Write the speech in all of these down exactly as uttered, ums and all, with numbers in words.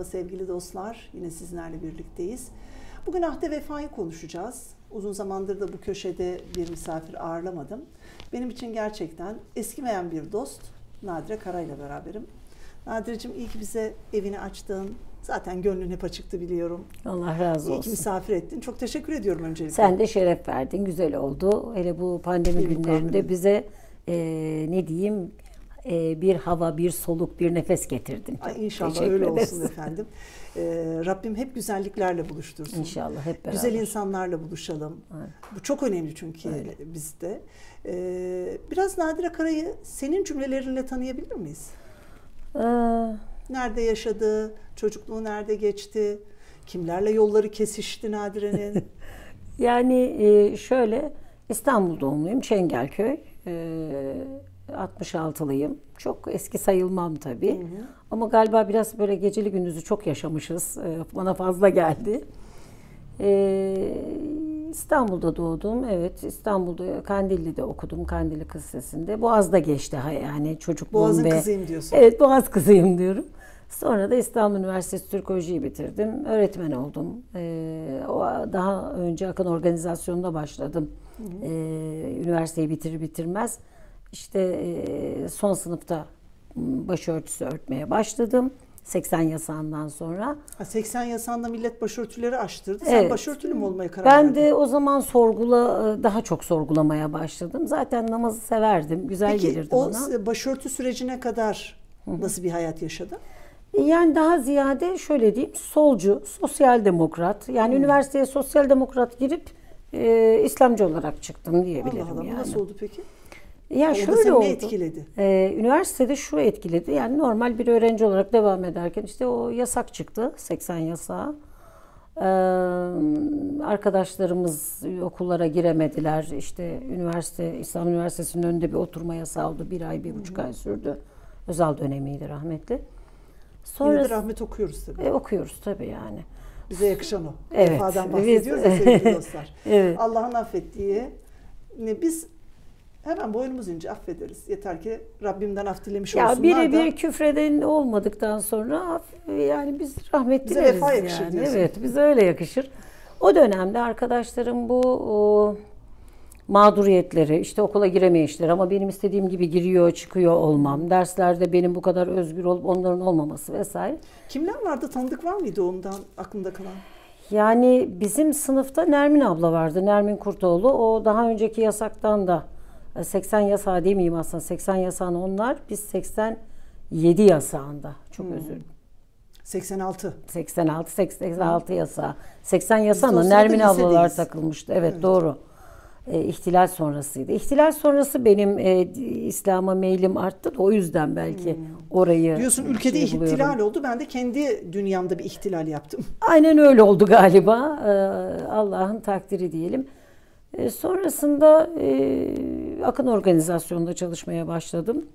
Merhaba sevgili dostlar, yine sizlerle birlikteyiz. Bugün ahde vefayı konuşacağız. Uzun zamandır da bu köşede bir misafir ağırlamadım. Benim için gerçekten eskimeyen bir dost, Nadire Kara ile beraberim. Nadire'cim iyi ki bize evini açtın. Zaten gönlün hep açıktı biliyorum. Allah razı olsun. İyi ki misafir ettin. Çok teşekkür ediyorum öncelikle. Sen de şeref verdin, güzel oldu. Hele bu pandemi Benim günlerinde pandemi. bize e, ne diyeyim e, bir hava, bir soluk, bir nefes getirdin. Ay inşallah Teşekkür öyle ederiz. olsun efendim. Ee, Rabbim hep güzelliklerle buluştursun. İnşallah hep beraber. Güzel insanlarla buluşalım. Evet. Bu çok önemli çünkü Öyle. bizde. Ee, biraz Nadire Kara'yı senin cümlelerinle tanıyabilir miyiz? Ee, Nerede yaşadı? Çocukluğu nerede geçti? Kimlerle yolları kesişti Nadire'nin? yani e, şöyle İstanbul doğumluyum, Çengelköy. E, altmış altılıyım. Çok eski sayılmam tabii. Hı hı. Ama galiba biraz böyle geceli gündüzü çok yaşamışız. E, bana fazla geldi. E, İstanbul'da doğdum. Evet, İstanbul'da Kandilli'de okudum. Kandilli Kız Lisesi'nde. Boğaz'da geçti ha yani çocukluğum Boğaz'ın ve kızıyım diyorsun. evet, Boğaz kızıyım diyorum. Sonra da İstanbul Üniversitesi Türkolojiyi bitirdim. Öğretmen oldum. Ee, o daha önce Akın Organizasyonu'nda başladım. Hı hı. Ee, üniversiteyi bitirir bitirmez. İşte e, son sınıfta başörtüsü örtmeye başladım. seksen yasağından sonra. Ha, seksen yasağında millet başörtüleri açtırdı. Sen Evet. başörtülü mü olmaya karar Ben verdin? de o zaman sorgula daha çok sorgulamaya başladım. Zaten namazı severdim. Güzel Peki gelirdi o bana. başörtü sürecine kadar nasıl bir hayat yaşadın? Yani daha ziyade şöyle diyeyim, solcu, sosyal demokrat. Yani Hmm. üniversiteye sosyal demokrat girip e, İslamcı olarak çıktım diyebilirim. Allah Allah, bu yani. nasıl oldu peki? Ya Orada şöyle seni oldu. ne etkiledi? E, üniversitede şu etkiledi. Yani normal bir öğrenci olarak devam ederken işte o yasak çıktı. seksen yasağı. E, arkadaşlarımız okullara giremediler. İşte üniversite, İslam Üniversitesi'nin önünde bir oturma yasağı oldu. Bir ay, bir buçuk ay sürdü. Özal dönemiydi rahmetli. Sonra Sonra Yine de rahmet okuyoruz tabii. e, okuyoruz tabii yani. Bize yakışan o. Evet, Vefadan biz- bahsediyoruz ya sevgili dostlar. Evet. Allah'ın affettiği, ne biz hemen boynumuz ince affederiz. Yeter ki Rabbimden af dilemiş Ya olsunlar birebir da. küfreden olmadıktan sonra yani biz rahmet Bize dileriz vefa yakışır yani. diyorsun. Evet, bize öyle yakışır. O dönemde arkadaşlarım bu o, mağduriyetleri, işte okula giremeyişleri ama benim istediğim gibi giriyor, çıkıyor olmam, derslerde benim bu kadar özgür olup onların olmaması vesaire. Kimler vardı? Tanıdık var mıydı ondan aklında kalan? Yani bizim sınıfta Nermin abla vardı, Nermin Kurtoğlu. O daha önceki yasaktan da seksen yasağı demeyeyim aslında, seksen yasağını onlar, biz seksen yedi yasağında. Çok Hmm. özür dilerim. seksen altı. seksen altı seksen altı yasağı. seksen Biz de o yasağına sırada Nermin ablalar lisedeyiz. takılmıştı. Evet, Evet. doğru. E, ihtilal sonrasıydı. İhtilal sonrası benim e, İslam'a meylim arttı da o yüzden belki orayı Diyorsun ülkede şey buluyorum. ihtilal oldu. Ben de kendi dünyamda bir ihtilal yaptım. Aynen öyle oldu galiba. Ee, Allah'ın takdiri diyelim. Ee, sonrasında e, Akın Organizasyonu'nda çalışmaya başladım.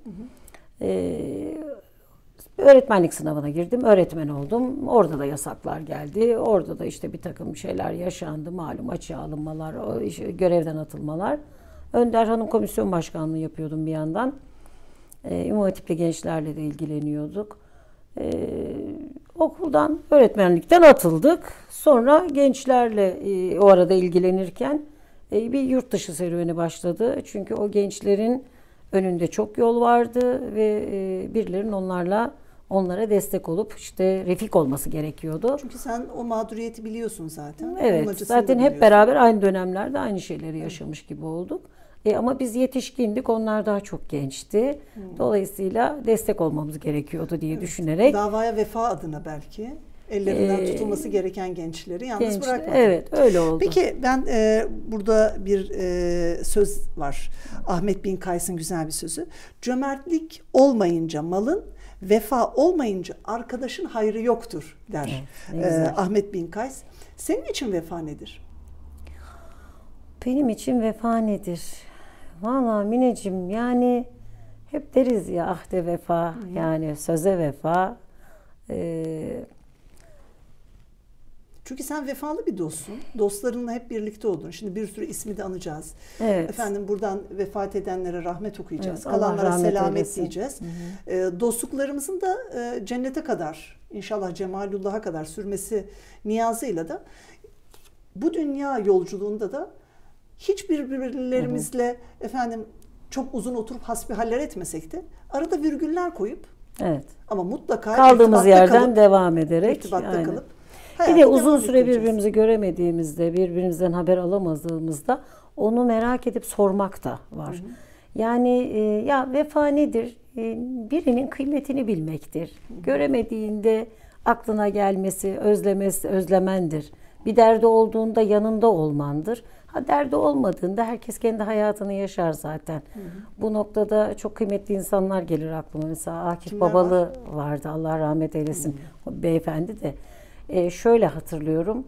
Ee, öğretmenlik sınavına girdim. Öğretmen oldum. Orada da yasaklar geldi. Orada da işte bir takım şeyler yaşandı. Malum açığa alınmalar, o iş- görevden atılmalar. Önder Hanım Komisyon Başkanlığı yapıyordum bir yandan. Ee, İmam Hatipli gençlerle de ilgileniyorduk. Ee, okuldan, öğretmenlikten atıldık. Sonra gençlerle e, o arada ilgilenirken e, bir yurt dışı serüveni başladı. Çünkü o gençlerin önünde çok yol vardı ve e, birilerinin onlarla onlara destek olup işte refik olması gerekiyordu. Çünkü sen o mağduriyeti biliyorsun zaten. Onun Evet, acısını da zaten hep biliyorsun. beraber aynı dönemlerde aynı şeyleri yaşamış gibi olduk. E, ama biz yetişkindik, onlar daha çok gençti. Dolayısıyla destek olmamız gerekiyordu diye düşünerek. Davaya vefa adına belki ellerinden Ee, tutulması gereken gençleri yalnız Genç, bırakmadın. evet, öyle oldu. Peki ben e, burada bir e, söz var. Ahmet Bin Kays'ın güzel bir sözü. Cömertlik olmayınca malın, vefa olmayınca arkadaşın hayrı yoktur der. Evet, ne E, güzel. Ahmet Bin Kays. Senin için vefa nedir? Benim için vefa nedir? Vallahi Mineciğim, yani hep deriz ya ahde vefa, yani söze vefa. Ee, Çünkü sen vefalı bir dostsun. Dostlarınla hep birlikte oldun. Şimdi bir sürü ismi de anacağız. Evet. Efendim buradan vefat edenlere rahmet okuyacağız. Evet, Allah Kalanlara rahmet selamet eylesin. diyeceğiz. Hı hı. E, dostluklarımızın da e, cennete kadar, inşallah cemalullah'a kadar sürmesi niyazıyla da bu dünya yolculuğunda da hiç birbirlerimizle hı hı. efendim çok uzun oturup hasbihaller etmesek de arada virgüller koyup evet. ama mutlaka kaldığımız yerden kalıp, devam ederek irtibatta kalıp bir de uzun süre birbirimizi göremediğimizde, birbirimizden haber alamadığımızda onu merak edip sormak da var. Hı hı. Yani e, ya vefa nedir? E, birinin kıymetini bilmektir. Hı hı. Göremediğinde aklına gelmesi, özlemesi, özlemendir. Bir derdi olduğunda yanında olmandır. Ha derdi olmadığında herkes kendi hayatını yaşar zaten. Hı hı. Bu noktada çok kıymetli insanlar gelir aklıma. Mesela Akif Kimler Babalı var? vardı. Allah rahmet eylesin. Hı hı. Beyefendi de. Ee, şöyle hatırlıyorum.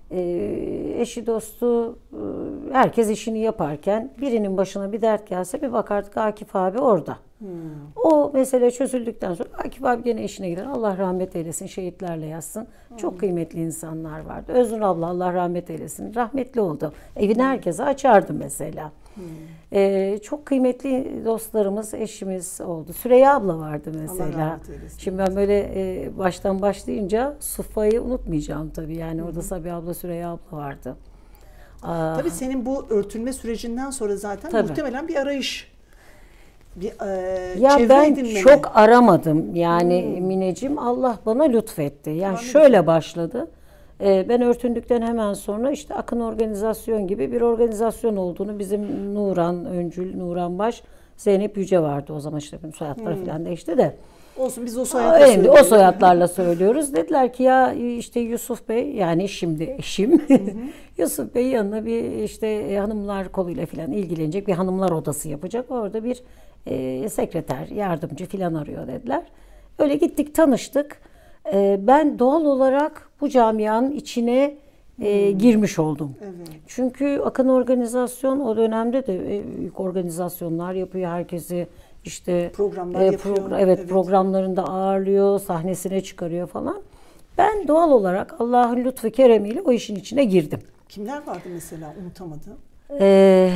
Ee, eşi dostu e, herkes işini yaparken birinin başına bir dert gelse bir bakardık Akif abi orada. Hmm. O mesele çözüldükten sonra Akif abi gene işine gider. Allah rahmet eylesin, şehitlerle yatsın. Hmm. Çok kıymetli insanlar vardı. Öznur abla Allah rahmet eylesin. Rahmetli oldu. Evini herkese açardı mesela. Hmm. Ee, çok kıymetli dostlarımız, eşimiz oldu. Süreyya abla vardı mesela. Şimdi ben böyle e, baştan başlayınca Sufa'yı unutmayacağım tabii. Yani hmm. orada Sabiha abla, Süreyya abla vardı. Aa, tabii senin bu örtülme sürecinden sonra zaten tabii. muhtemelen bir arayış. Bir, e, ya ben edinmene. çok aramadım yani hmm. Mineciğim, Allah bana lütfetti. Yani Anladım. şöyle başladı. Ee, ben örtündükten hemen sonra işte Akın Organizasyon gibi bir organizasyon olduğunu, bizim Nuran Öncül, Nuran Baş, Zeynep Yüce vardı o zaman, işte soyadları hmm. falan değişti de. Olsun, biz o soyadlarla söylüyoruz. O soyadlarla söylüyoruz. Dediler ki ya işte Yusuf Bey, yani şimdi eşim Yusuf Bey yanına bir işte hanımlar koluyla falan ilgilenecek bir hanımlar odası yapacak. Orada bir e, sekreter, yardımcı falan arıyor dediler. Öyle gittik, tanıştık. E, ben doğal olarak bu camianın içine e, hmm. girmiş oldum. Evet. Çünkü Akın Organizasyon o dönemde de e, büyük organizasyonlar yapıyor, herkesi işte programlar e, yapıyor. Progr- evet, evet, programlarında ağırlıyor, sahnesine çıkarıyor falan. Ben doğal olarak Allah'ın lütfu keremiyle o işin içine girdim. Kimler vardı mesela unutamadığın? Ee,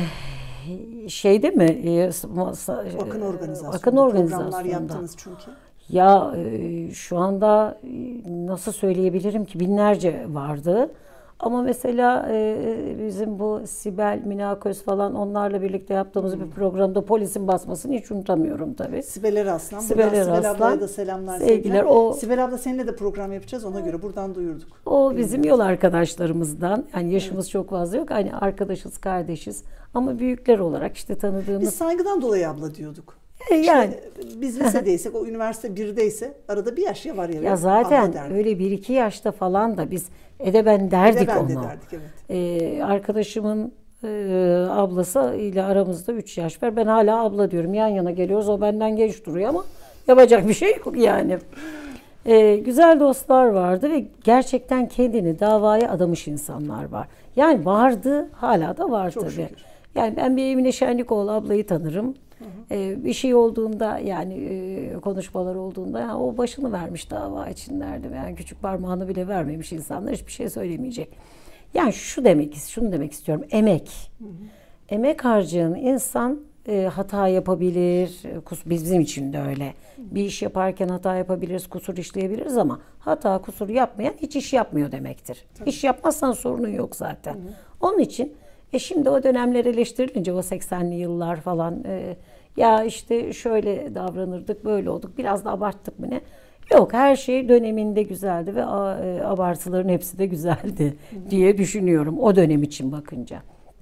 şeyde mi? Akın Organizasyonu. Akın Organizasyon'da. Programlar yaptınız çünkü. Ya e, şu anda nasıl söyleyebilirim ki, binlerce vardı. Ama mesela e, bizim bu Sibel, Minaköz falan, onlarla birlikte yaptığımız hmm. bir programda polisin basmasını hiç unutamıyorum tabii. Sibel Eraslan. Sibel Eraslan. Sibel ablaya da selamlar, sevgiler. O, Sibel abla seninle de program yapacağız, ona göre buradan duyurduk. O bizim yol arkadaşlarımızdan. Yani yaşımız evet. çok fazla yok. Hani arkadaşız, kardeşiz. Ama büyükler olarak işte tanıdığımız. Biz saygıdan dolayı abla diyorduk. Yani işte biz lisedeysek, o üniversite birdeyse arada bir yaş ya var ya. Ya zaten öyle bir iki yaşta falan da biz edeben derdik edeben onu. De derdik, evet. Ee, arkadaşımın e, ablası ile aramızda üç yaş var. Ben hala abla diyorum. Yan yana geliyoruz. O benden genç duruyor ama yapacak bir şey yok yani. Ee, güzel dostlar vardı ve gerçekten kendini davaya adamış insanlar var. Yani vardı, hala da var Çok tabii. Şükür. Yani ben bir Emine Şenlikoğlu ablayı tanırım. Hı hı. Ee, bir şey olduğunda, yani e, konuşmalar olduğunda, yani o başını vermiş dava içinlerdi. Yani küçük parmağını bile vermemiş insanlar, hiçbir şey söylemeyecek. Yani şu demek, şunu demek istiyorum. Emek. Hı hı. Emek harcayan insan e, hata yapabilir. Kus, bizim için de öyle. Hı hı. Bir iş yaparken hata yapabiliriz, kusur işleyebiliriz ama hata, kusur yapmayan hiç iş yapmıyor demektir. Tabii. İş yapmazsan sorunun yok zaten. Hı hı. Onun için E şimdi o dönemler eleştirilince, o seksenli yıllar falan, e, ya işte şöyle davranırdık, böyle olduk, biraz da abarttık mı ne? Yok, her şey döneminde güzeldi ve a, e, abartıların hepsi de güzeldi diye düşünüyorum o dönem için bakınca.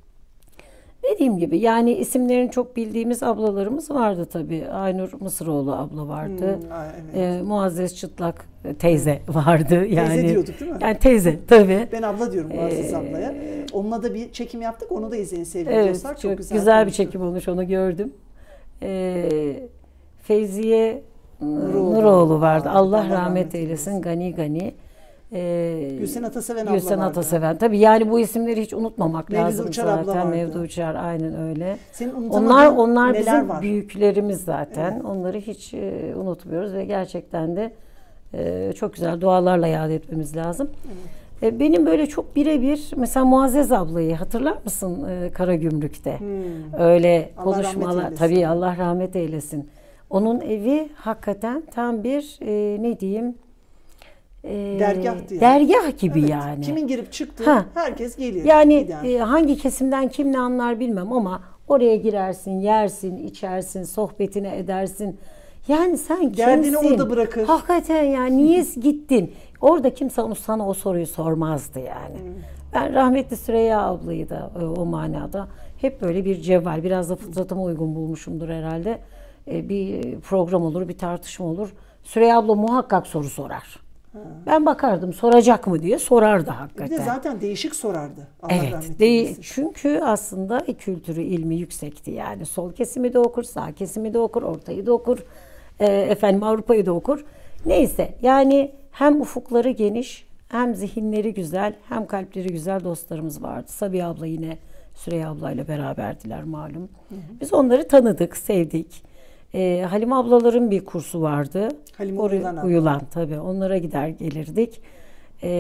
Dediğim gibi yani isimlerini çok bildiğimiz ablalarımız vardı tabii. Aynur Mısıroğlu abla vardı. Hmm, evet. e, Muazzez Çıtlak teyze vardı. Yani, teyze diyorduk değil mi? Yani teyze tabii. Ben abla diyorum Muazzez ee, ablaya. Onunla da bir çekim yaptık. Onu da izleyin sevgili evet, dostlar. Çok, çok güzel, güzel bir çekim olmuş, onu gördüm. Ee, Feyziye Nuroğlu, Nuroğlu vardı. Allah, Allah rahmet, rahmet eylesin. eylesin. Gani Gani. Ee, Gülsen Ataseven abla Gülsen vardı. Ataseven. Tabii yani bu isimleri hiç unutmamak Mevzu lazım Uçar zaten. Abla vardı. Mevzu Uçar, aynen öyle. Senin onlar onlar bizim var? büyüklerimiz zaten. Evet. Onları hiç e, unutmuyoruz ve gerçekten de e, çok güzel dualarla yad etmemiz lazım. Evet. E, benim böyle çok birebir mesela Muazzez ablayı hatırlar mısın e, Karagümrük'te? Hmm. Öyle Allah konuşmalar. Tabii Allah rahmet eylesin. Onun evi hakikaten tam bir e, ne diyeyim? E, Dergahtı yani. Dergah gibi Evet. yani. Kimin girip çıktığı Ha. herkes gelir. Yani gider. e, hangi kesimden kim ne anlar bilmem ama oraya girersin, yersin, içersin, sohbetine edersin. Yani sen Derdini kimsin? orada bırakır. Hakikaten yani niye gittin? Orada kimse onu, sana o soruyu sormazdı yani. Hmm. Ben rahmetli Süreyya ablayı da e, o manada hep böyle bir cevval, biraz da fıtratıma uygun bulmuşumdur herhalde. E, bir program olur, bir tartışma olur. Süreyya abla muhakkak soru sorar. Ha. Ben bakardım soracak mı diye, sorardı hakikaten. Bir de zaten değişik sorardı. Allah evet, değil. Çünkü aslında kültürü, ilmi yüksekti yani. Sol kesimi de okur, sağ kesimi de okur, ortayı da okur. E, efendim Avrupa'yı da okur. Neyse yani hem ufukları geniş, hem zihinleri güzel, hem kalpleri güzel dostlarımız vardı. Sabiha abla yine Süreyya ablayla beraberdiler malum. Hı hı. Biz onları tanıdık, sevdik. Ee, Halime ablaların bir kursu vardı. Halime Oraya, Uyulan, Uyulan tabii. Onlara gider gelirdik. Ee,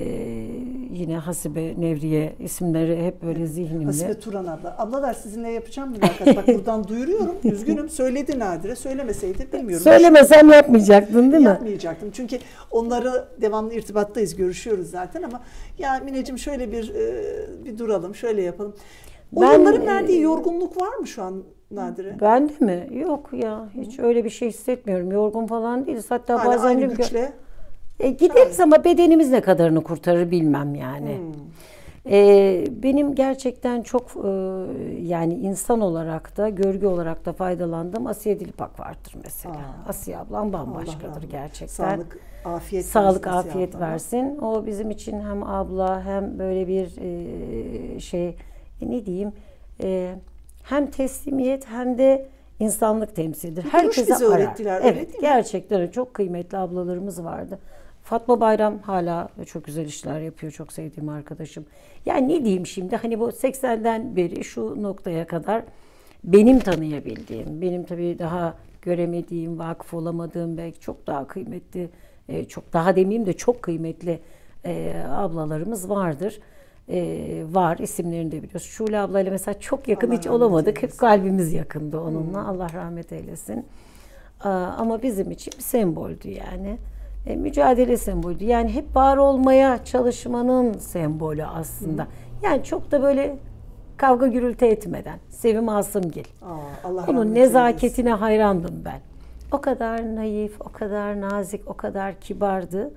yine Hasibe, Nevriye isimleri hep böyle evet. zihnimde. Hasibe Turan abla. Ablalar sizinle yapacağım mülakat. Bak buradan duyuruyorum. Üzgünüm. Söyledi Nadire. Söylemeseydi bilmiyorum. Söylemesem yapmayacaktın değil mi? Yapmayacaktım. Çünkü onları devamlı irtibattayız. Görüşüyoruz zaten ama ya Mineciğim şöyle bir bir duralım. Şöyle yapalım. O ben, yılların verdiği yorgunluk var mı şu an Nadire? Ben de mi? Yok ya. Hiç Hı. öyle bir şey hissetmiyorum. Yorgun falan değiliz. Hatta hala bazen aynı güçle. E, gideriz ama bedenimiz ne kadarını kurtarır bilmem yani. Hmm. E, benim gerçekten çok e, yani insan olarak da görgü olarak da faydalandığım Asiye Dilipak vardır mesela. Aa. Asiye ablam bambaşkadır Allah gerçekten. Sağlık, afiyet Sağlık, versin, afiyet versin. O bizim için hem abla hem böyle bir e, şey e, ne diyeyim e, hem teslimiyet hem de insanlık temsilidir. Herkese bize öğrettiler. Evet, öyle değil gerçekten mi? Çok kıymetli ablalarımız vardı. Fatma Bayram hala çok güzel işler yapıyor. Çok sevdiğim arkadaşım. Yani ne diyeyim şimdi hani bu seksenden beri şu noktaya kadar benim tanıyabildiğim, benim tabii daha göremediğim, vakıf olamadığım belki çok daha kıymetli, çok daha demeyeyim de çok kıymetli ablalarımız vardır. Ee, var isimlerini de biliyoruz. Şule ablayla mesela çok yakın Allah hiç olamadık. Hep kalbimiz yakındı onunla. Hmm. Allah rahmet eylesin. Ee, ama bizim için bir semboldü yani. E, mücadele semboldü. Yani hep var olmaya çalışmanın sembolü aslında. Hmm. Yani çok da böyle kavga gürültü etmeden. Sevim Asımgil. Aa, Allah Onun nezaketine eylesin. Hayrandım ben. O kadar naif, o kadar nazik, o kadar kibardı.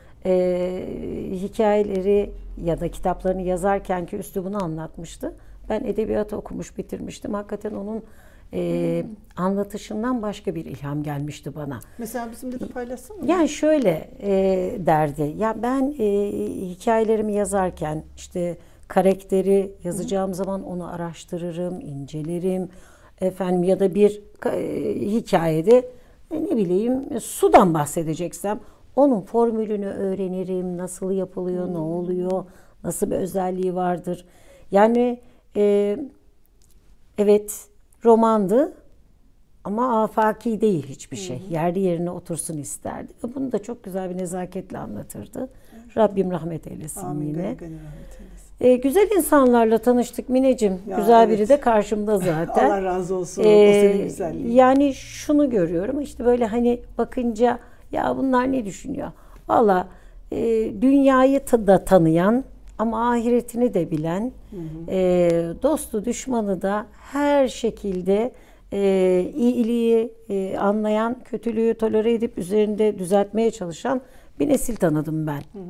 Ee, hikayeleri ya da kitaplarını yazarken ki üslubunu anlatmıştı. Ben edebiyatı okumuş, bitirmiştim. Hakikaten onun e, hmm. anlatışından başka bir ilham gelmişti bana. Mesela bizimle de paylaşsana. Yani şöyle e, derdi. Ya ben e, hikayelerimi yazarken işte karakteri yazacağım hmm. zaman onu araştırırım, incelerim. Efendim ya da bir e, hikayede e, ne bileyim sudan bahsedeceksem onun formülünü öğrenirim, nasıl yapılıyor, hmm. ne oluyor, nasıl bir özelliği vardır. Yani e, evet romandı ama afaki değil hiçbir şey. Hmm. Yerli yerine otursun isterdi. Ve bunu da çok güzel bir nezaketle anlatırdı. Evet. Rabbim rahmet eylesin Amin. Yine. Rahmet eylesin. E, güzel insanlarla tanıştık Mineciğim. Ya, güzel evet. Biri de karşımda zaten. Allah razı olsun. E, o senin güzelliğin. Yani şunu görüyorum işte böyle hani bakınca ya bunlar ne düşünüyor? Valla e, dünyayı da tanıyan ama ahiretini de bilen, hı hı. E, dostu düşmanı da her şekilde e, iyiliği e, anlayan, kötülüğü tolere edip üzerinde düzeltmeye çalışan bir nesil tanıdım ben. Hı hı.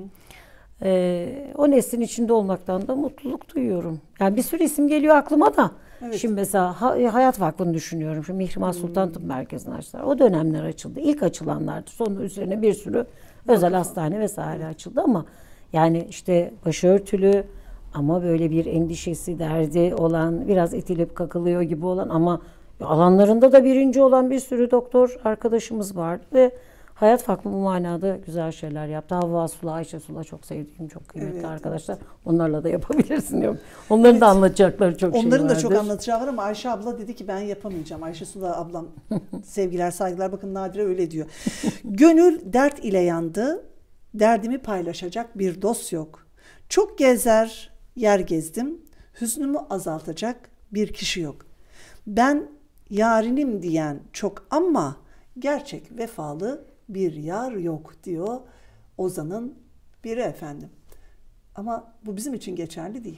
E, o neslin içinde olmaktan da mutluluk duyuyorum. Yani bir sürü isim geliyor aklıma da. Evet. Şimdi mesela Hayat Vakfı'nı düşünüyorum. Şimdi Mihrimah Sultan Tıp Merkezi'ni açtılar. O dönemler açıldı. İlk açılanlardı. Sonra üzerine bir sürü özel hastane vesaire evet. açıldı ama yani işte başörtülü ama böyle bir endişesi, derdi olan, biraz itilip kakılıyor gibi olan ama alanlarında da birinci olan bir sürü doktor arkadaşımız vardı ve Hayat Vakfı bu manada güzel şeyler yaptı. Havva Sula, Ayşe Sula çok sevdiğim, çok kıymetli evet, arkadaşlar. Evet. Onlarla da yapabilirsin diyorum. Onların evet. da anlatacakları çok Onların şey vardır. Onların da çok anlatacağı var ama Ayşe abla dedi ki ben yapamayacağım. Ayşe Sula ablam sevgiler, saygılar. Bakın Nadire öyle diyor. Gönül dert ile yandı. Derdimi paylaşacak bir dost yok. Çok gezer, yer gezdim. Hüznümü azaltacak bir kişi yok. Ben yarinim diyen çok ama gerçek vefalı bir yar yok diyor Ozan'ın biri efendim. Ama bu bizim için geçerli değil.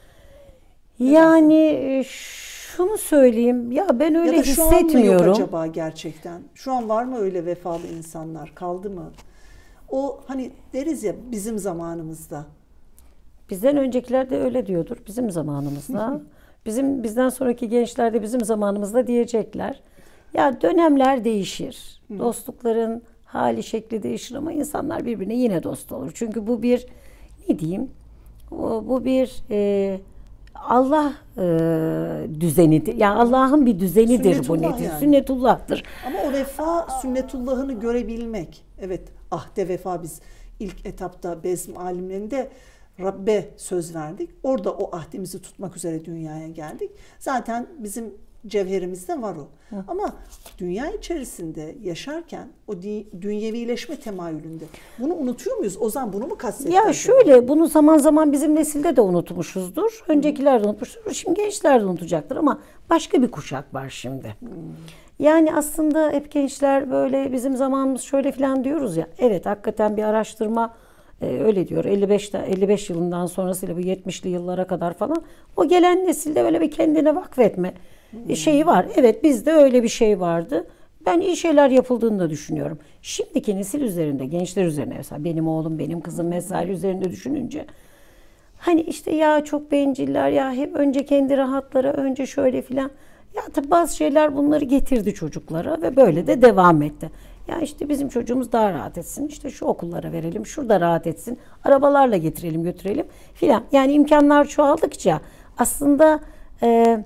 Yani şunu söyleyeyim, ya ben öyle ya da şu an mı yok hissetmiyorum. acaba gerçekten? Şu an var mı öyle vefalı insanlar? Kaldı mı? O hani deriz ya bizim zamanımızda. Bizden öncekiler de öyle diyordur. Bizim zamanımızda. Bizim bizden sonraki gençler de bizim zamanımızda diyecekler. Ya dönemler değişir. Dostlukların hali şekli değişir ama insanlar birbirine yine dost olur. Çünkü bu bir ne diyeyim? O- Bu bir e, Allah e, düzenidir. Yani Allah'ın bir düzenidir bu Sünnetullah nedir? yani. Sünnetullah'tır. Ama o vefa sünnetullahını görebilmek. Evet, ahde vefa biz ilk etapta bezm alimlerinde Rabbe söz verdik. Orada o ahdimizi tutmak üzere dünyaya geldik. Zaten bizim cevherimizde var o. Hı. Ama dünya içerisinde yaşarken o di- dünyevileşme temayülünde bunu unutuyor muyuz? Ozan bunu mu kastetti? Ya acaba? şöyle, bunu zaman zaman bizim nesilde de unutmuşuzdur. Öncekiler de unutmuştur. Şimdi gençler de unutacaktır ama başka bir kuşak var şimdi. Hmm. Yani aslında hep gençler böyle bizim zamanımız şöyle falan diyoruz ya. Evet, hakikaten bir araştırma e, öyle diyor. elli beşte elli beş yılından sonrasıyla bu yetmişli yıllara kadar falan o gelen nesilde böyle bir kendine vakfetme hmm. şeyi var. Evet, bizde öyle bir şey vardı. Ben iyi şeyler yapıldığını da düşünüyorum. Şimdiki nesil üzerinde, gençler üzerine mesela benim oğlum, benim kızım vesaire üzerinde düşününce hani işte ya çok benciller, ya hep önce kendi rahatları, önce şöyle filan. Ya tabii bazı şeyler bunları getirdi çocuklara ve böyle de devam etti. Ya işte bizim çocuğumuz daha rahat etsin, işte şu okullara verelim, şurada rahat etsin, arabalarla getirelim götürelim filan. Yani imkanlar çoğaldıkça aslında e,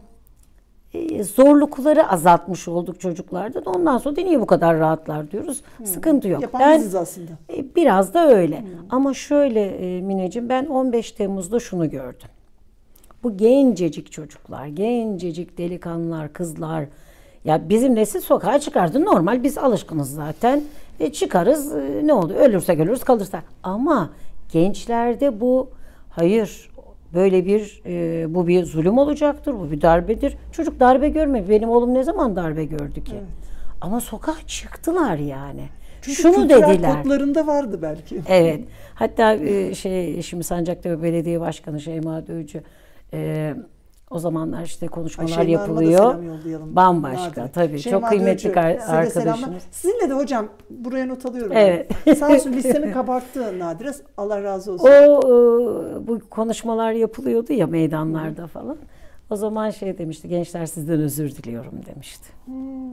zorlukları azaltmış olduk çocuklarda da ondan sonra da niye bu kadar rahatlar diyoruz. Hmm. Sıkıntı yok. Yapan ben, biziz aslında. Biraz da öyle. Hmm. Ama şöyle e, Mineciğim, ben on beş Temmuz'da şunu gördüm. Bu gencecik çocuklar, gencecik delikanlılar, kızlar, ya bizim nesil sokağa çıkardı. Normal, biz alışkınız zaten. E, çıkarız, e, ne oldu? Ölürsek ölürüz, kalırsak. Ama gençlerde bu, hayır, böyle bir, e, bu bir zulüm olacaktır, bu bir darbedir. Çocuk darbe görmedi. Benim oğlum ne zaman darbe gördü ki? Evet. Ama sokağa çıktılar yani. Çünkü şunu dediler. Kodlarında vardı belki. Evet. Hatta e, şey, şimdi Sancaktepe Belediye Başkanı Şeyma Dövücü, e, o zamanlar işte konuşmalar Ay, yapılıyor. Bambaşka Nadir. Tabii. Şeyma çok kıymetli Dövücü, arkadaşımız. Sizinle de hocam buraya not alıyorum. Evet. Sağ olsun listemi kabarttı Nadire. Allah razı olsun. O e, bu konuşmalar yapılıyordu ya meydanlarda Hı. falan. O zaman şey demişti, gençler sizden özür diliyorum demişti. Hmm.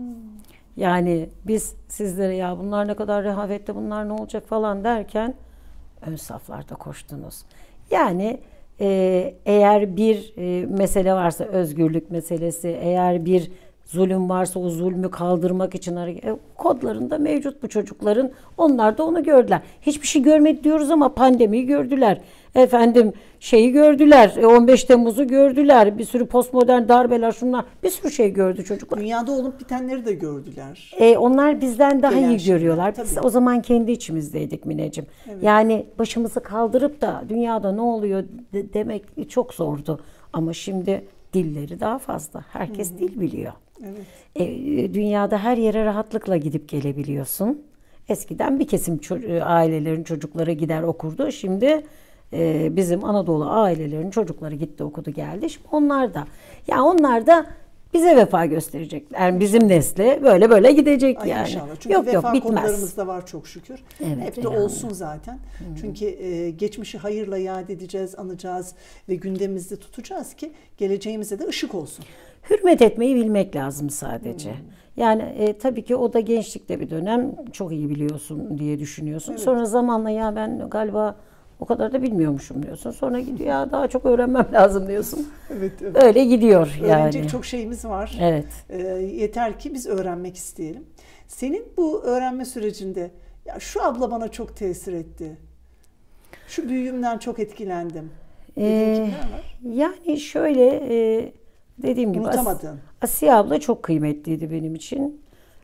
Yani biz sizlere ya bunlar ne kadar rehavetli, bunlar ne olacak falan derken ön saflarda koştunuz. Yani e, eğer bir e, mesele varsa, özgürlük meselesi, eğer bir zulüm varsa o zulmü kaldırmak için hareket, e, kodlarında mevcut bu çocukların. Onlar da onu gördüler. Hiçbir şey görmedi diyoruz ama pandemiyi gördüler. Efendim şeyi gördüler. on beş Temmuz'u gördüler. Bir sürü postmodern darbeler, şunlar. Bir sürü şey gördü çocuklar. Dünyada olup bitenleri de gördüler. E, onlar bizden daha Gelen iyi şeyler, görüyorlar. Biz tabii. O zaman kendi içimizdeydik Mineciğim. Evet. Yani başımızı kaldırıp da dünyada ne oluyor de, demek çok zordu. Ama şimdi dilleri daha fazla. Herkes Hı-hı. dil biliyor. Evet. E, dünyada her yere rahatlıkla gidip gelebiliyorsun. Eskiden bir kesim ço- ailelerin çocukları gider okurdu. Şimdi e, bizim Anadolu ailelerin çocukları gitti okudu geldi. Şimdi onlar da, ya onlar da bize vefa gösterecekler. Yani bizim nesle böyle böyle gidecek Ay yani. İnşallah. Çünkü yok, vefa yok, konularımız da var çok şükür. Evet, hep de yani. Olsun zaten. Hmm. Çünkü e, geçmişi hayırla yad edeceğiz, anacağız ve gündemimizde tutacağız ki geleceğimize de ışık olsun. Hürmet etmeyi bilmek lazım sadece. Hmm. Yani e, tabii ki o da gençlikte bir dönem, çok iyi biliyorsun diye düşünüyorsun. Evet. Sonra zamanla ya ben galiba o kadar da bilmiyormuşum diyorsun. Sonra gidiyor ya daha çok öğrenmem lazım diyorsun. Evet, evet. Öyle gidiyor yani. Öğrenecek çok şeyimiz var. Evet. E, yeter ki biz öğrenmek isteyelim. Senin bu öğrenme sürecinde ya şu abla bana çok tesir etti. Şu büyüğümden çok etkilendim. Ee, kimler var? Yani şöyle e, dediğim gibi Unutamadın. As- Asiye abla çok kıymetliydi benim için.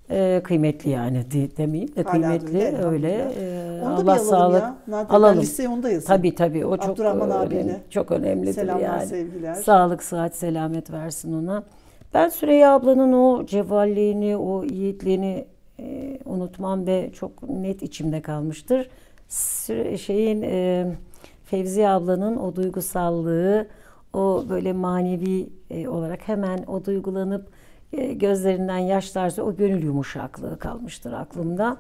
e, kıymetli yani de, demeyeyim de Hala kıymetli öyle, öyle. elhamdülillah. E, Onu da bir Allah alalım sağlık. ya. Nadir, ben Alalım. listeye onu da yazayım. Tabii tabii o çok Abdurrahman önemli, abiyle. çok önemlidir Selamlar, yani. sevgiler. Sağlık, sıhhat, selamet versin ona. Ben Süreyya ablanın o cevvalliğini, o yiğitliğini e, unutmam ve çok net içimde kalmıştır. Süre, şeyin e, Fevziye ablanın o duygusallığı, o böyle manevi e, olarak hemen o duygulanıp e, gözlerinden yaş tarzı o gönül yumuşaklığı kalmıştır aklımda.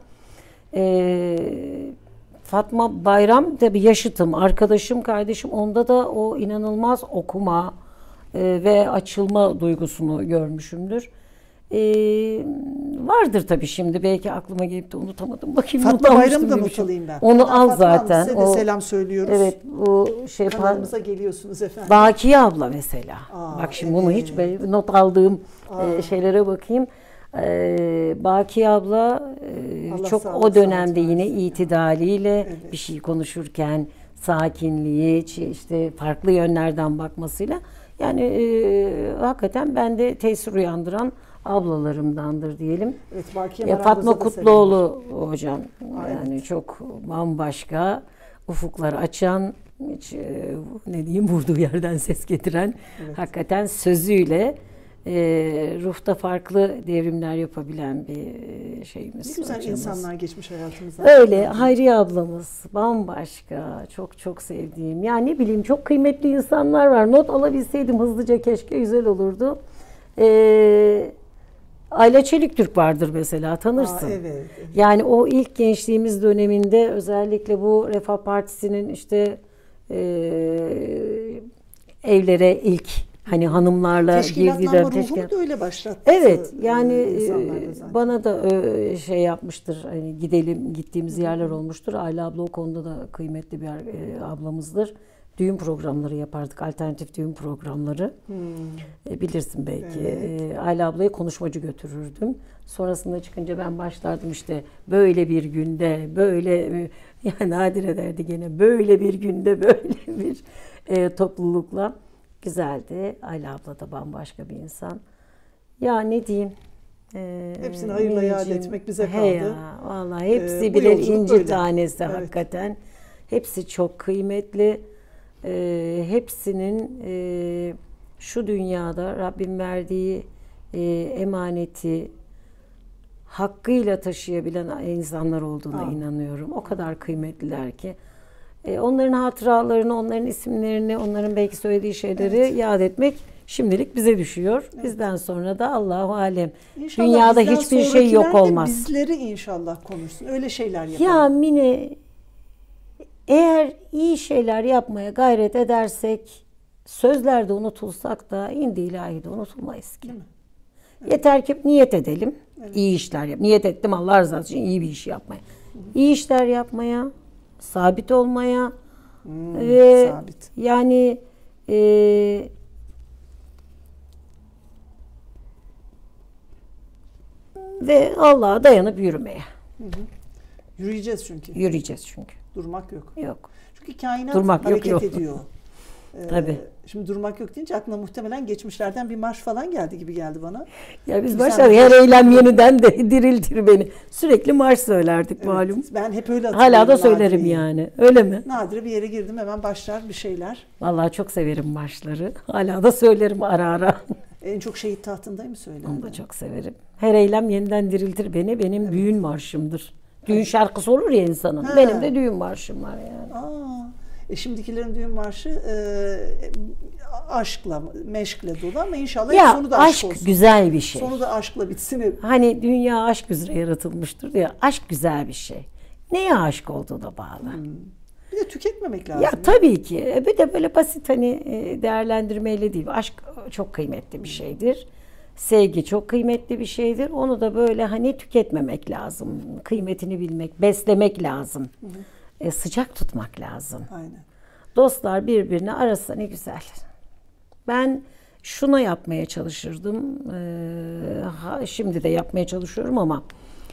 E, Fatma Bayram tabii yaşıtım, arkadaşım, kardeşim. Onda da o inanılmaz okuma e, ve açılma duygusunu görmüşümdür. E, vardır tabii şimdi belki aklıma gelip de unutamadım. Bakayım Fatma Bayram'ı da not alayım ben. Onu Ha, al Fatma zaten. Hanım, size de O, selam söylüyoruz. evet bu şey Kanalımıza geliyorsunuz efendim. Bakiye abla mesela. Aa, Bak şimdi evet. bunu hiç ben not aldığım Aa. e, şeylere bakayım. Ee, Bakiye abla e, Allah çok sağlık, o dönemde sıhhat yine versin. itidaliyle Evet. bir şey konuşurken sakinliği, işte farklı yönlerden bakmasıyla yani e, hakikaten bende tesir uyandıran ablalarımdandır diyelim. Evet, Bakiye Ya Marangoz'a Fatma da Kutluoğlu hocam Aynen. yani çok bambaşka ufuklar açan, hiç e, ne diyeyim vurduğu yerden ses getiren, Evet. hakikaten sözüyle e, ruhta farklı devrimler yapabilen bir e, şeyimiz. Ne güzel hocamız. insanlar geçmiş hayatımızdan. Öyle. Hayriye ablamız bambaşka. Çok çok sevdiğim. Yani ne bileyim çok kıymetli insanlar var. Not alabilseydim hızlıca keşke güzel olurdu. Ee, Ayla Çeliktürk vardır mesela, tanırsın. Aa, evet, evet. Yani o ilk gençliğimiz döneminde özellikle bu Refah Partisi'nin işte e, evlere ilk hani hanımlarla girdiler. Teşkilatlanma Teşkil... ruhunu da öyle başlattı. Evet yani insanlar da e, zaten. bana da e, şey yapmıştır, hani gidelim gittiğimiz yerler olmuştur. Ayla abla o konuda da kıymetli bir e, ablamızdır. Düğün programları yapardık, alternatif düğün programları. Hmm. E, bilirsin belki. Evet. E, Ayla ablayı konuşmacı götürürdüm. Sonrasında çıkınca ben başlardım işte böyle bir günde, böyle e, yani Nadire derdi gene böyle bir günde böyle bir e, toplulukla. Güzeldi. Ayla abla da bambaşka bir insan. Ya ne diyeyim? Ee, Hepsini hayırla yad Mineciğim, etmek bize he kaldı. Ya, vallahi hepsi Ee, bu birer yolculuk inci böyle. tanesi Evet. hakikaten. Hepsi çok kıymetli. Ee, hepsinin e, şu dünyada Rabbim verdiği e, emaneti hakkıyla taşıyabilen insanlar olduğuna Aa. inanıyorum. O kadar kıymetliler ki. E, onların hatıralarını, onların isimlerini, onların belki söylediği şeyleri Evet. yad etmek şimdilik bize düşüyor. Bizden sonra da Allahu alem. İnşallah Dünyada bizden hiçbir şey yok sonrakiler de olmaz. Bizleri inşallah konuşsun. Öyle şeyler yapalım. Ya Mine, eğer iyi şeyler yapmaya gayret edersek, sözlerde unutulsak da indi ilahide unutulmayız ki. Değil mi? Yeter ki niyet edelim. Evet. İyi işler yap. Niyet ettim Allah rızası için iyi bir iş yapmaya. İyi işler yapmaya, sabit olmaya Hmm, ve sabit. yani e, ve Allah'a dayanıp yürümeye. Hı hı. Yürüyeceğiz çünkü. Yürüyeceğiz çünkü. Durmak yok. Yok. Çünkü kainat Durmak yok, hareket yok. ediyor. Ee, Tabii. Şimdi durmak yok deyince aklına muhtemelen geçmişlerden bir marş falan geldi gibi geldi bana. Ya biz Sen başlar her eylem yeniden de diriltir beni. Sürekli marş söylerdik Evet, malum. ben hep öyle hatırlıyorum. Hala da söylerim Nadire'yi. yani. Öyle mi? Nadire bir yere girdim hemen başlar bir şeyler. Vallahi çok severim marşları. Hala da söylerim ara ara. En çok şehit tahtındayım söylerim. Onu da çok severim. Her eylem yeniden diriltir beni. Benim düğün marşımdır. Düğün şarkısı olur ya insanın. Ha. Benim de düğün marşım var yani. Aa, e şimdikilerin düğün marşı e, aşkla, meşkle dolu ama inşallah Ya sonu da aşk, aşk olsun. güzel bir şey. Sonu da aşkla bitsin hep. Hani dünya aşk üzere yaratılmıştır ya. Aşk güzel bir şey. Neye aşık olduğu da bağlı. Bir de tüketmemek lazım. Ya tabii ki. E, Bir de böyle basit hani e, değerlendirmeyle değil. Aşk çok kıymetli bir şeydir. Sevgi çok kıymetli bir şeydir. Onu da böyle hani tüketmemek lazım. Kıymetini bilmek, beslemek lazım. E, sıcak tutmak lazım. Aynen. Dostlar birbirini arasa ne güzel. Ben şuna yapmaya çalışırdım. E, ha, şimdi de yapmaya çalışıyorum ama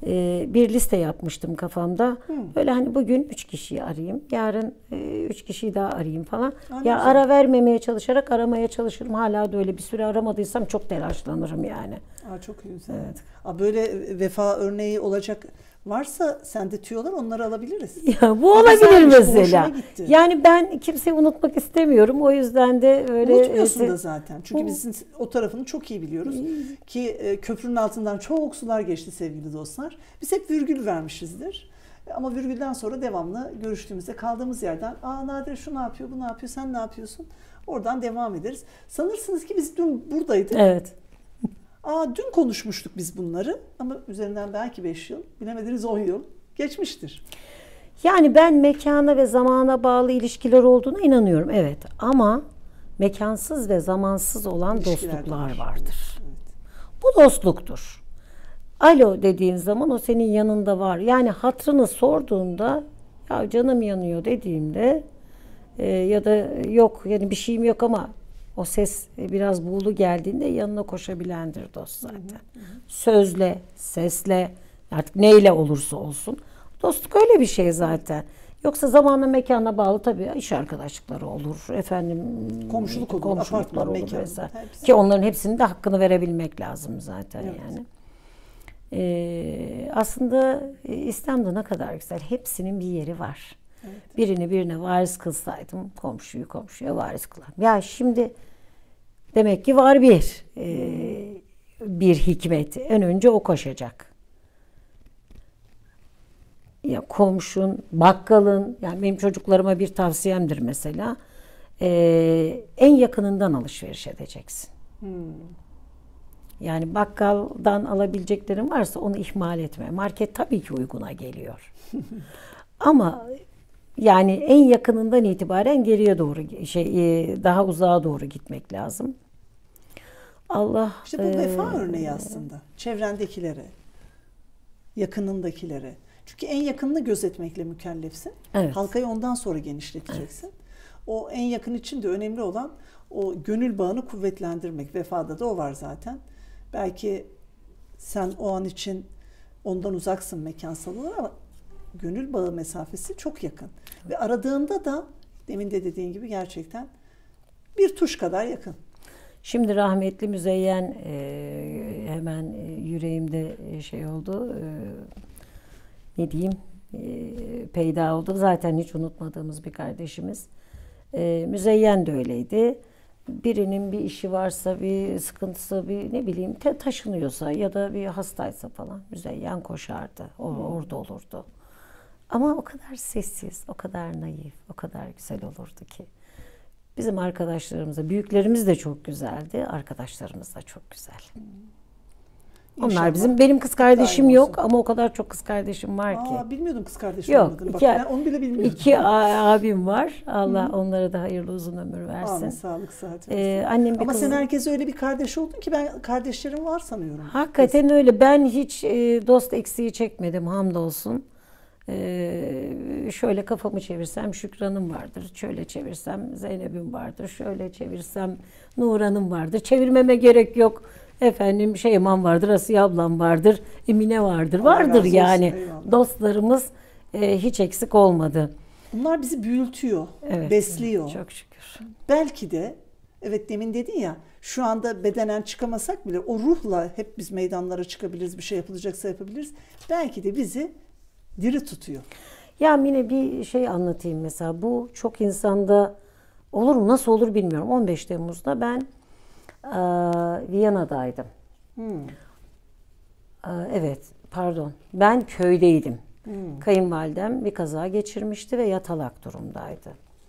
e, bir liste yapmıştım kafamda. Hmm. Böyle hani bugün üç kişiyi arayayım, yarın e, üç kişiyi daha arayayım falan. Aa, ya güzel. ara vermemeye çalışarak aramaya çalışırım. Hala da öyle bir süre aramadıysam çok telaşlanırım yani. Aa, çok güzel. Evet. Aa, böyle vefa örneği olacak varsa sende tüyolar, onları alabiliriz. Ya bu Aa, olabilir güzelmiş, bu hoşuma mesela. gitti. Yani ben kimseyi unutmak istemiyorum. O yüzden de öyle Unutmuyorsun e, da zaten. Çünkü biz sizin o tarafını çok iyi biliyoruz. Ki e, köprünün altından çok sular geçti sevgili dostlar. Biz hep virgül vermişizdir. Ama virgülden sonra devamlı görüştüğümüzde kaldığımız yerden aa Nadire şu ne yapıyor, bu ne yapıyor, sen ne yapıyorsun? Oradan devam ederiz. Sanırsınız ki biz dün buradaydık. Evet. Aa dün konuşmuştuk biz bunları ama üzerinden belki beş yıl, bilemediniz on yıl geçmiştir. Yani ben mekana ve zamana bağlı ilişkiler olduğuna inanıyorum. Evet. Ama mekansız ve zamansız olan İlişkiler dostluklar var. vardır. Evet. Bu dostluktur. Alo dediğin zaman o senin yanında var. Yani hatrını sorduğunda ya canım yanıyor dediğimde e, ya da yok yani bir şeyim yok ama o ses biraz buğulu geldiğinde yanına koşabilendir dost zaten. Hı hı. Sözle, sesle artık neyle olursa olsun. Dostluk öyle bir şey zaten. Yoksa zamana mekana bağlı tabii iş arkadaşlıkları olur. Efendim komşuluk olur, komşuluklar apartman, olur mekan. vesaire. Hepsi. Ki onların hepsinin de hakkını verebilmek lazım zaten Evet. yani. Ee, aslında İslam'da ne kadar güzel. Hepsinin bir yeri var. Evet. Birini birine varis kılsaydım komşuyu komşuya varis kılarım. Ya şimdi demek ki var bir e, bir hikmet. En önce o koşacak. Ya komşun, bakkalın, yani benim çocuklarıma bir tavsiyemdir mesela. E, en yakınından alışveriş edeceksin. Hmm. Yani bakkaldan alabileceklerin varsa onu ihmal etme. Market tabii ki uyguna geliyor. Ama yani en yakınından itibaren geriye doğru şey daha uzağa doğru gitmek lazım. Allah işte bu vefa e, örneği aslında. Çevrendekilere, yakınındakilere. Çünkü en yakınını gözetmekle mükellefsin. Evet. Halkayı ondan sonra genişleteceksin. Evet. O en yakın için de önemli olan o gönül bağını kuvvetlendirmek. Vefada da o var zaten. Belki sen o an için ondan uzaksın mekansal olarak ama gönül bağı mesafesi çok yakın. Ve aradığında da demin de dediğin gibi gerçekten bir tuş kadar yakın. Şimdi rahmetli Müzeyyen e, hemen yüreğimde şey oldu. E, ne diyeyim? E, peyda oldu. Zaten hiç unutmadığımız bir kardeşimiz. E, Müzeyyen de öyleydi. Birinin bir işi varsa, bir sıkıntısı, bir ne bileyim te taşınıyorsa ya da bir hastaysa falan Müzeyyen koşardı. O, orada olurdu. Ama o kadar sessiz, o kadar naif, o kadar güzel olurdu ki. Bizim arkadaşlarımız da, büyüklerimiz de çok güzeldi, arkadaşlarımız da çok güzel. İnşallah. Onlar bizim, benim kız kardeşim yok ama o kadar çok kız kardeşim var ki. Aa, bilmiyordum kız kardeşim yok, olmadığını. Bak, ben onu bile bilmiyordum. İki abim var. Allah Hı. onlara da hayırlı uzun ömür versin. Amin, sağlık, sıhhat. Ee, annem ama kızım... sen herkese öyle bir kardeş oldun ki ben kardeşlerim var sanıyorum. Hakikaten kız. Öyle. Ben hiç e, dost eksiği çekmedim hamdolsun. Ee, şöyle kafamı çevirsem Şükran'ım vardır. Şöyle çevirsem Zeynep'im vardır. Şöyle çevirsem Nuran'ım vardır. Çevirmeme gerek yok. Efendim Şeyman vardır, Asiye ablam vardır, Emine vardır. Vardır yani. Eyvallah. Dostlarımız e, hiç eksik olmadı. Bunlar bizi büyütüyor, evet, besliyor. Çok şükür. Belki de evet demin dedin ya şu anda bedenen çıkamasak bile o ruhla hep biz meydanlara çıkabiliriz, bir şey yapılacaksa yapabiliriz. Belki de bizi diri tutuyor. Ya yine bir şey anlatayım mesela. Bu çok insanda olur mu nasıl olur bilmiyorum. on beş Temmuz'da ben e, Viyana'daydım. Hmm. E, evet pardon ben köydeydim. Hmm. Kayınvalidem bir kaza geçirmişti ve yatalak durumdaydı.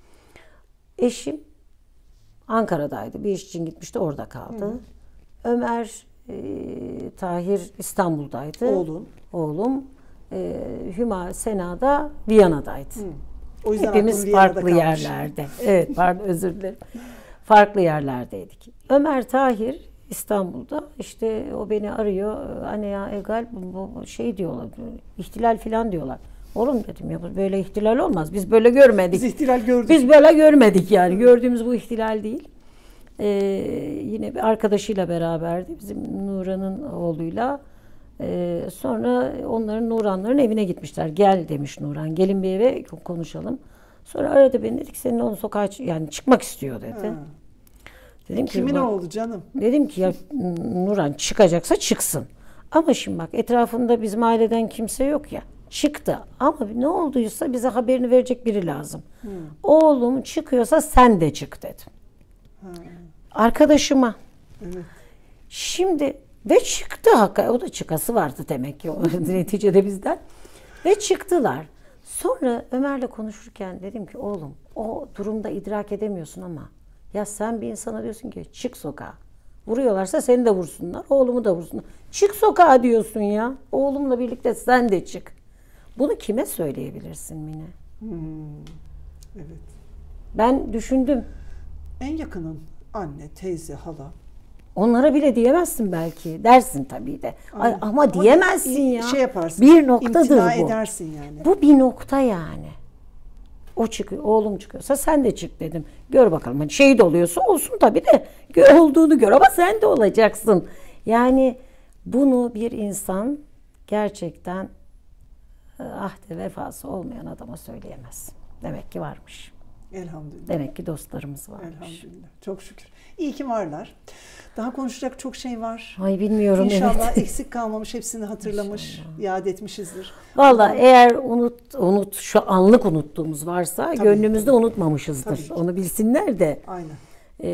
Eşim Ankara'daydı. Bir iş için gitmişti orada kaldı. Hmm. Ömer e, Tahir İstanbul'daydı. Oğlum. Oğlum. E, Hüma Sena'da Viyana'daydı. Hmm. O yüzden hepimiz farklı yerlerde. Evet pardon özür dilerim. Farklı yerlerdeydik. Ömer Tahir İstanbul'da işte o beni arıyor. Anne ya Egal bu, bu şey diyorlar. İhtilal falan diyorlar. Oğlum dedim ya böyle ihtilal olmaz. Biz böyle görmedik. Biz ihtilal gördük. Biz böyle görmedik yani. Gördüğümüz bu ihtilal değil. Ee, yine bir arkadaşıyla beraberdi. Bizim Nuran'ın oğluyla Ee, sonra onların Nuranların evine gitmişler. Gel demiş Nuran. Gelin bir eve konuşalım. Sonra aradı beni, dedi ki senin oğlun sokağa yani çıkmak istiyor dedi. Ha. Dedim Kimin ki, oğlu canım? Dedim ki ya Nuran çıkacaksa çıksın. Ama şimdi bak etrafında bizim aileden kimse yok ya. Çıktı. Ama ne olduysa bize haberini verecek biri lazım. Hmm. Oğlum çıkıyorsa sen de çık dedim. Ha. Arkadaşıma. Evet. Şimdi ve çıktı hakikaten. O da çıkası vardı demek ki. Neticede bizden. Ve çıktılar. Sonra Ömer'le konuşurken dedim ki oğlum o durumda idrak edemiyorsun ama ya sen bir insana diyorsun ki çık sokağa. Vuruyorlarsa seni de vursunlar. Oğlumu da vursunlar. Çık sokağa diyorsun ya. Oğlumla birlikte sen de çık. Bunu kime söyleyebilirsin Mine? Hmm, evet. Ben düşündüm. En yakının anne, teyze, hala. Onlara bile diyemezsin belki. Dersin tabii de. Ay, ama, ama diyemezsin ya. Şey yaparsın. Bir noktadır imtina bu. edersin yani. Bu bir nokta yani. O çıkıyor, oğlum çıkıyorsa sen de çık dedim. Gör bakalım. Hani şehit oluyorsa olsun tabii de. Gör olduğunu gör ama sen de olacaksın. Yani bunu bir insan gerçekten ahde vefası olmayan adama söyleyemez. Demek ki varmış. Elhamdülillah. Demek ki dostlarımız varmış. Elhamdülillah. Çok şükür. İyi ki varlar. Daha konuşacak çok şey var. Ay bilmiyorum. İnşallah evet. eksik kalmamış, hepsini hatırlamış, İnşallah. Yad etmişizdir. Vallahi eğer unut unut şu anlık unuttuğumuz varsa tabii, gönlümüzde tabii. unutmamışızdır. Tabii. Onu bilsinler de. Aynen. E,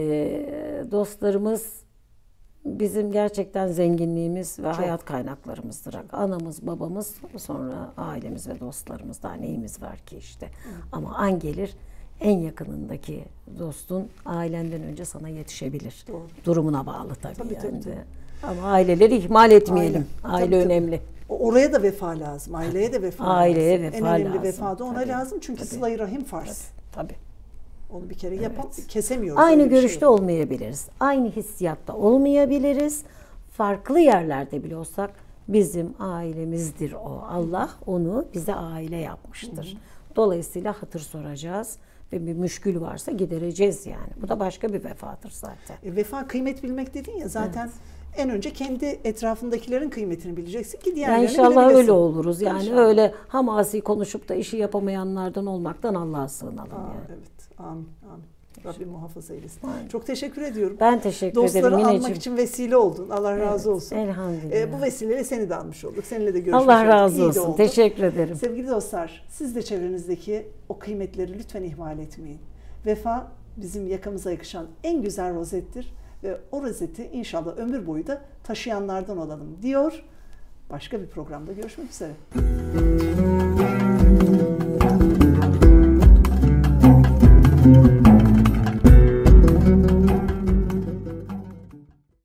dostlarımız bizim gerçekten zenginliğimiz ve çok. Hayat kaynaklarımızdır. Anamız, babamız, sonra ailemiz ve dostlarımız. Daha neyimiz var ki işte. Hı. Ama an gelir en yakınındaki dostun ailenden önce sana yetişebilir. Doğru. Durumuna bağlı tabii, tabii, yani. Tabii, tabii. Ama aileleri ihmal etmeyelim. Aynen. Aile tabii, önemli. Tabii. Oraya da vefa lazım. Aileye de vefa Aileye lazım. Vefa en önemli lazım. vefa da ona tabii. lazım. Çünkü sıla-i rahim farz. Tabii. tabii. Onu bir kere yapalım. Evet. Kesemiyoruz. Aynı görüşte şey olmayabiliriz. Aynı hissiyatta olmayabiliriz. Farklı yerlerde bile olsak bizim ailemizdir o. Allah onu bize aile yapmıştır. Hı hı. Dolayısıyla hatır soracağız ve bir müşkül varsa gidereceğiz yani. Bu da başka bir vefadır zaten. E, vefa kıymet bilmek dedin ya zaten. Evet. En önce kendi etrafındakilerin kıymetini bileceksin ki diğerlerini yani inşallah bilebilesin. öyle oluruz. Yani İnşallah. Öyle hamasi konuşup da işi yapamayanlardan olmaktan Allah'a sığınalım. Aa, yani. Evet. Amin. Amin. Rabbim muhafaza eylesin. Aynen. Çok teşekkür ediyorum. Ben teşekkür Dostları ederim. Dostları anmak için vesile oldun. Allah evet, razı olsun. Elhamdülillah. Ee, bu vesileyle seni de anmış olduk. Seninle de görüşmüş Allah olduk. razı İyi olsun. Teşekkür ederim. Sevgili dostlar, siz de çevrenizdeki o kıymetleri lütfen ihmal etmeyin. Vefa bizim yakamıza yakışan en güzel rozettir. Ve o rozeti inşallah ömür boyu da taşıyanlardan olalım diyor. Başka bir programda görüşmek üzere.